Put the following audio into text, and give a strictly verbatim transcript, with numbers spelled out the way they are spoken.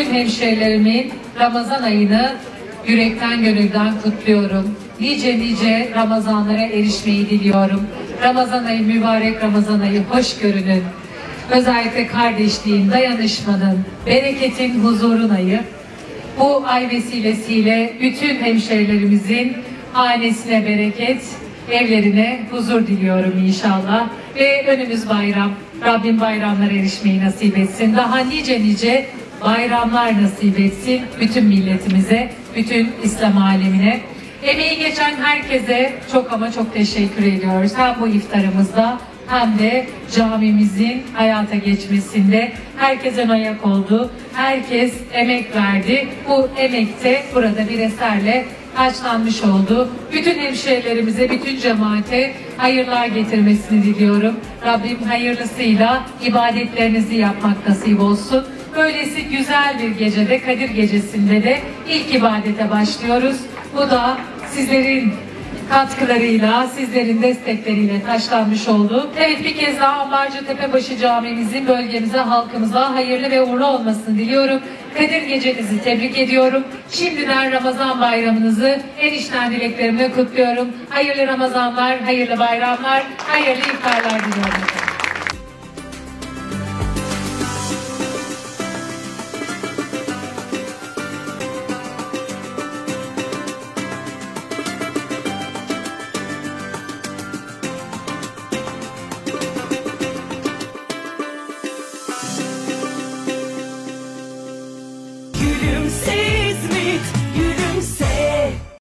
bütün hemşehrilerimin Ramazan ayını yürekten gönülden kutluyorum. Nice nice Ramazanlara erişmeyi diliyorum. Ramazan ayı mübarek, Ramazan ayı hoş görünün. Özellikle kardeşliğin, dayanışmanın, bereketin, huzurun ayı. Bu ay vesilesiyle bütün hemşehrilerimizin hanesine bereket, evlerine huzur diliyorum inşallah. Ve önümüz bayram. Rabbim bayramlara erişmeyi nasip etsin. Daha nice nice bayramlar nasip etsin bütün milletimize, bütün İslam alemine. Emeği geçen herkese çok ama çok teşekkür ediyoruz. Hem bu iftarımızda hem de camimizin hayata geçmesinde herkesin ayak oldu. Herkes emek verdi. Bu emekte burada bir eserle taçlanmış oldu. Bütün hemşehrilerimize, bütün cemaate hayırlar getirmesini diliyorum. Rabbim hayırlısıyla ibadetlerinizi yapmak nasip olsun. Böylesi güzel bir gecede, Kadir Gecesi'nde de ilk ibadete başlıyoruz. Bu da sizlerin katkılarıyla, sizlerin destekleriyle taşlanmış oldu. Evet, bir kez daha Ambarcı Tepebaşı Camimizin bölgemize, halkımıza hayırlı ve uğurlu olmasını diliyorum. Kadir Gecenizi tebrik ediyorum. Şimdiden Ramazan bayramınızı en içten dileklerimle kutluyorum. Hayırlı Ramazanlar, hayırlı bayramlar, hayırlı iftarlar diliyorum. Gülümse İzmit, gülümse